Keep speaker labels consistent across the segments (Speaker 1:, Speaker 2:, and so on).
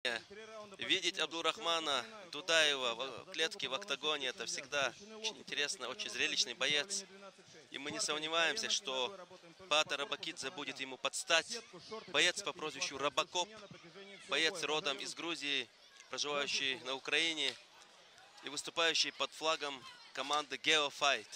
Speaker 1: Видеть Абдулрахмана Дудаева в клетке, в октагоне, это всегда очень интересно, очень зрелищный боец. И мы не сомневаемся, что Баатар Рабакидзе будет ему подстать. Боец по прозвищу Робокоп, боец родом из Грузии, проживающий на Украине и выступающий под флагом команды Geofight.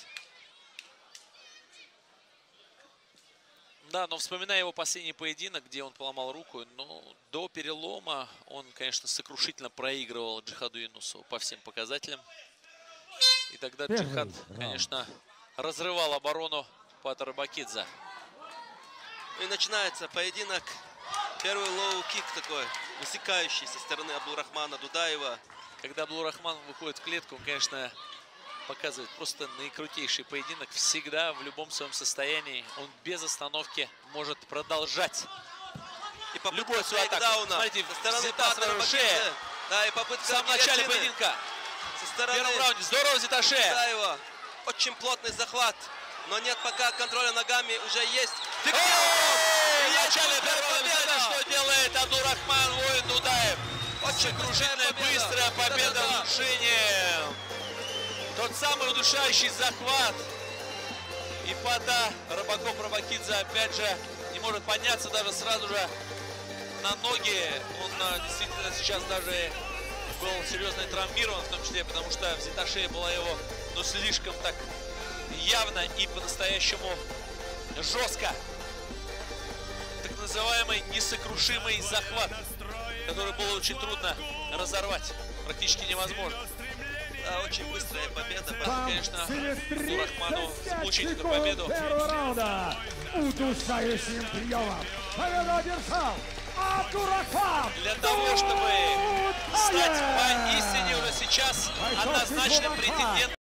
Speaker 2: Да, но вспоминая его последний поединок, где он поломал руку, но до перелома он, конечно, сокрушительно проигрывал Джихаду Юнусову по всем показателям. И тогда Джихад, конечно, разрывал оборону Баатара Рабакидзе.
Speaker 1: И начинается поединок. Первый лоу-кик такой, высекающий со стороны Абдулрахмана Дудаева.
Speaker 2: Когда Абдулрахман выходит в клетку, он, конечно, показывает просто наикрутейший поединок. Всегда, в любом своем состоянии, он без остановки может продолжать
Speaker 1: И
Speaker 2: любую свою атаку. Смотрите,
Speaker 1: со стороны
Speaker 2: взята шея.
Speaker 1: Да, и попытка
Speaker 2: в самом начале поединка.
Speaker 1: Со стороны
Speaker 2: В первом раунде здорово взята шея.
Speaker 1: Дудаева. Очень плотный захват. Но нет пока контроля ногами, уже есть.
Speaker 2: В начале первого раунда, что делает Абдулрахман воин Дудаев. Очень кружительная, быстрая победа удушением. Тот самый удушающий захват. И Баатар Рабакидзе опять же не может подняться даже сразу же на ноги. Он действительно сейчас даже был серьезно травмирован, в том числе потому что взята шея была его, но слишком так явно и по-настоящему жестко. Так называемый несокрушимый захват, который было очень трудно разорвать, практически невозможно.
Speaker 1: Да, очень быстрая победа.
Speaker 2: Конечно, Абдулрахману получить эту победу.
Speaker 3: Удушающим приемом победу одержал Абдулрахман.
Speaker 2: Для того, чтобы стать поистине уже сейчас однозначным претендентом